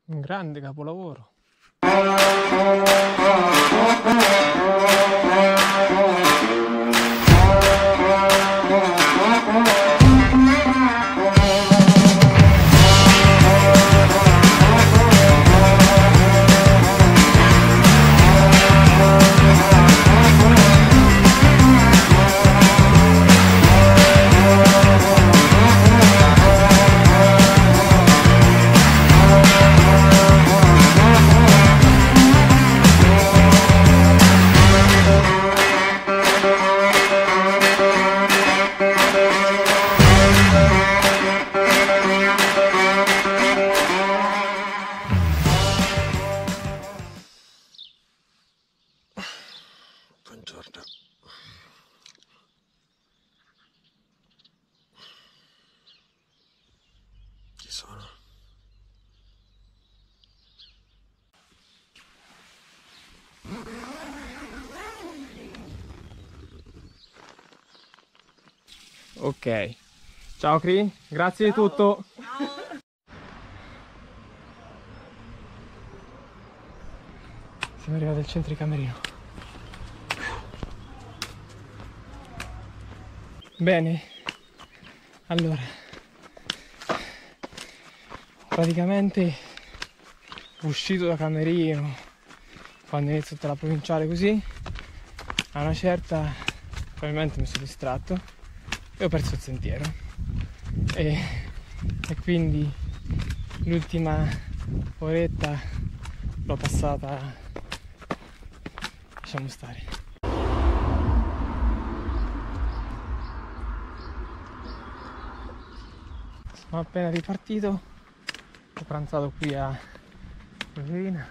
Un grande capolavoro. Buongiorno. Chi sono? Ok. Ciao Cri, grazie di tutto. Siamo arrivati al centro di Camerino. Bene, allora, praticamente uscito da Camerino, quando inizio tutta la provinciale così, a una certa probabilmente mi sono distratto e ho perso il sentiero e quindi l'ultima oretta l'ho passata, lasciamo stare. Sono appena ripartito, ho pranzato qui a Roverina.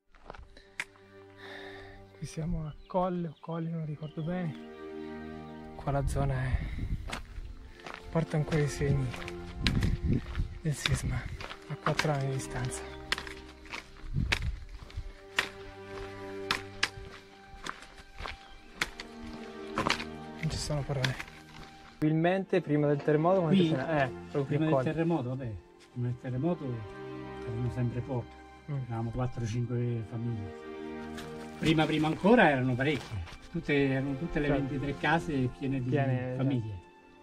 Qui siamo a Colle o Colli, non ricordo bene. Qua la zona porta ancora i segni del sisma a 4 anni di distanza. Non ci sono parole. Probabilmente prima del terremoto Qui, proprio prima qui del a Colle. terremoto, vabbè, prima del terremoto erano sempre poche, eravamo 4-5 famiglie. Prima ancora erano parecchie, erano tutte le Certo. 23 case piene di famiglie.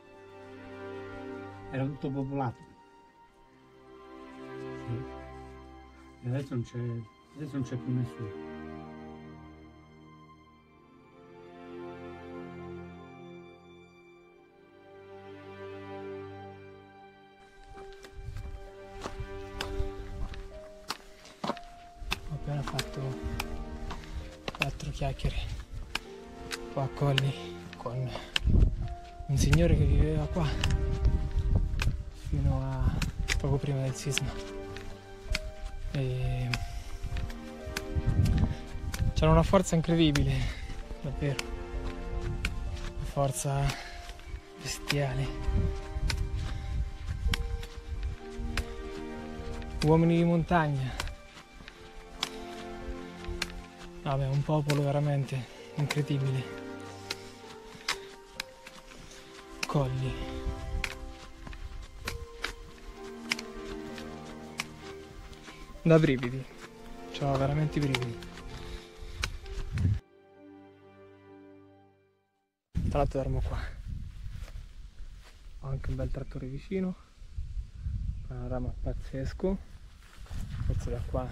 Era tutto popolato. Sì. E adesso non c'è più nessuno. Ho appena fatto 4 chiacchiere qua a Colli con un signore che viveva qua fino a poco prima del sisma e c'era una forza incredibile, davvero, una forza bestiale, uomini di montagna. Vabbè, un popolo veramente incredibile. Colli. Da brividi. C'ho veramente i brividi. Tra l'altro dormo qua. Ho anche un bel trattore vicino. Panorama pazzesco. Forse da qua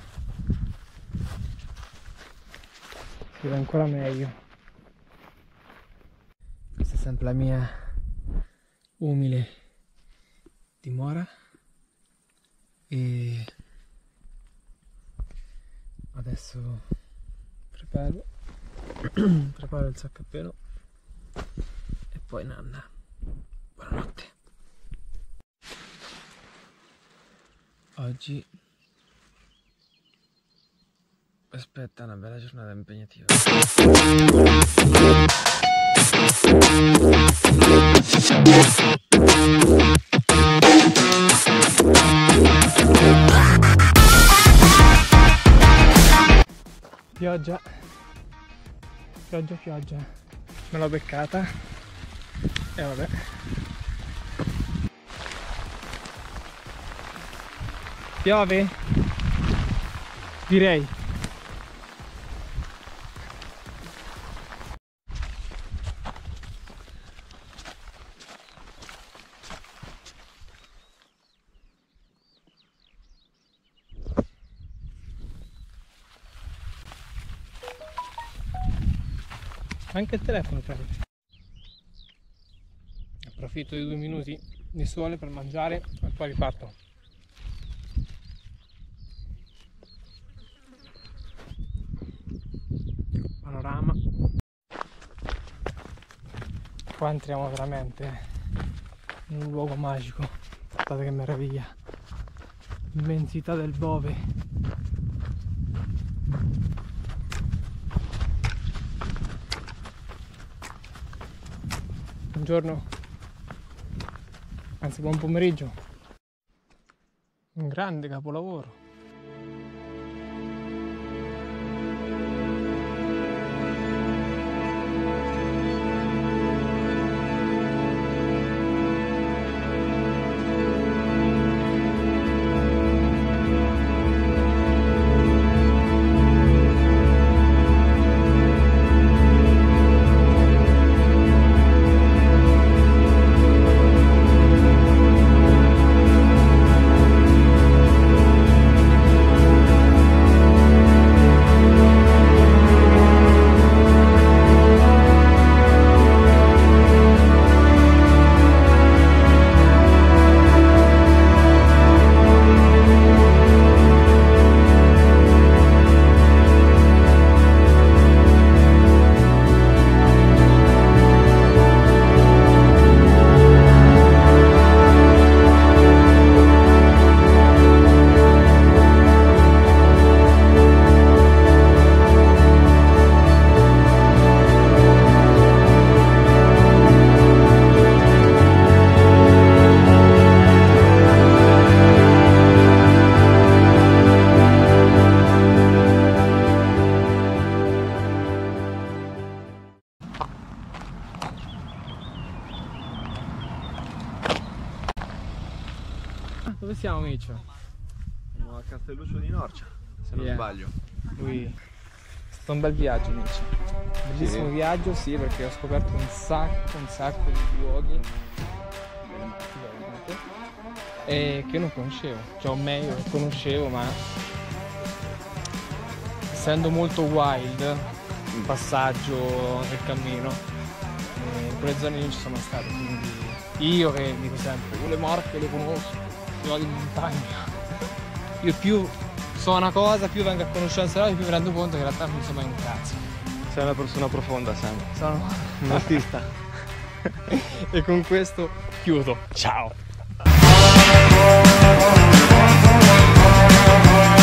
si vede ancora meglio. Questa è sempre la mia umile dimora e adesso preparo il sacco a pelo e poi nanna. Buonanotte. Oggi aspetta una bella giornata impegnativa. Pioggia, pioggia, pioggia. Me l'ho beccata e vabbè. Piove? direi. Anche il telefono prende. Approfitto di 2 minuti di sole per mangiare e poi riparto. Panorama. Qua entriamo veramente in un luogo magico. Guardate che meraviglia. Immensità del Bove. Buongiorno, anzi buon pomeriggio. Un grande capolavoro. Dove siamo, Miccio? Siamo a Castelluccio di Norcia, se non sbaglio. Lui... È stato un bel viaggio, Miccio. Bellissimo viaggio, sì, perché ho scoperto un sacco di luoghi e che non conoscevo. Cioè, o meglio, lo conoscevo, ma essendo molto wild il passaggio del cammino, in quelle zone non ci sono mai stato, quindi io che dico sempre, quelle Marche le conosco, i luoghi di montagna, io più so una cosa, più vengo a conoscenza e più mi rendo conto che in realtà non so mai un cazzo. Sei una persona profonda, Sam. Sono Un artista. e con questo chiudo, ciao.